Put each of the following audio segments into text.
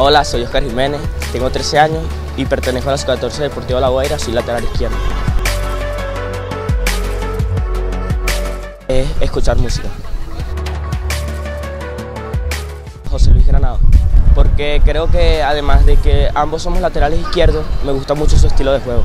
Hola, soy Oscar Jiménez, tengo 13 años y pertenezco a la Sub-14 Deportivo La Guaira, soy lateral izquierdo. Es escuchar música. José Luis Granado, porque creo que además de que ambos somos laterales izquierdos, me gusta mucho su estilo de juego.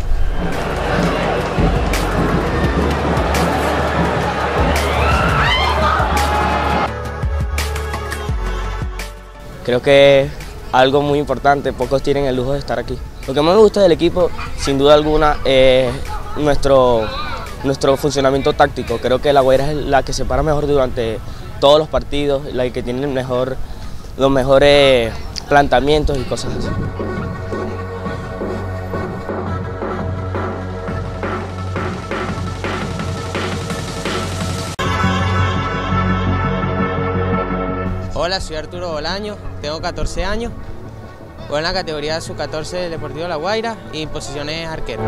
Creo que es algo muy importante, pocos tienen el lujo de estar aquí. Lo que más me gusta del equipo, sin duda alguna, es nuestro funcionamiento táctico. Creo que La Guaira es la que se para mejor durante todos los partidos, la que tiene los mejores planteamientos y cosas así. Hola, soy Arturo Bolaño, tengo 14 años, juego en la categoría Sub-14 del Deportivo La Guaira y en posiciones arquero.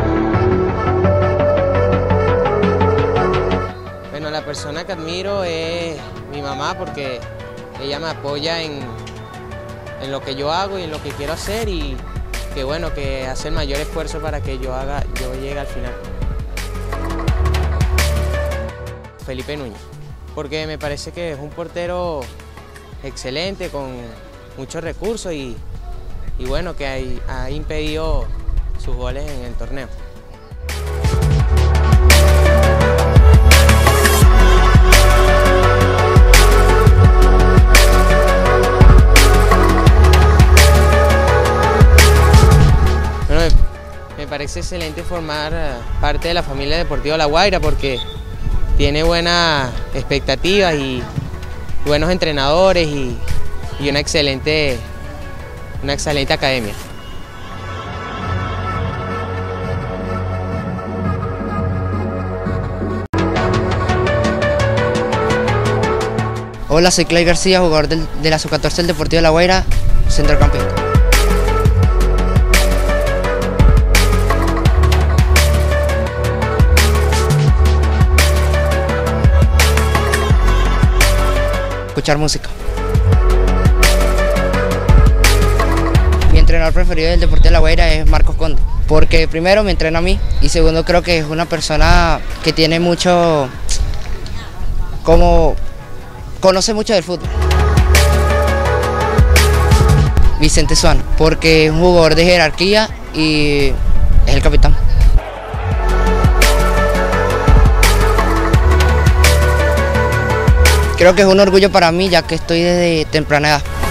Bueno, la persona que admiro es mi mamá porque ella me apoya en lo que yo hago y en lo que quiero hacer y que bueno, que hace el mayor esfuerzo para que yo llegue al final. Felipe Núñez, porque me parece que es un portero excelente, con muchos recursos y bueno, que ha impedido sus goles en el torneo. Bueno, me parece excelente formar parte de la familia Deportiva La Guaira porque tiene buenas expectativas y buenos entrenadores y una excelente academia. Hola, soy Clay García, jugador de la Sub-14 del Deportivo de La Guaira, centrocampista. Escuchar música. Mi entrenador preferido del Deportivo de La Guaira es Marcos Conde, porque primero me entrena a mí y segundo creo que es una persona que tiene mucho, conoce mucho del fútbol. Vicente Suano, porque es un jugador de jerarquía y es el capitán. Creo que es un orgullo para mí ya que estoy desde temprana edad.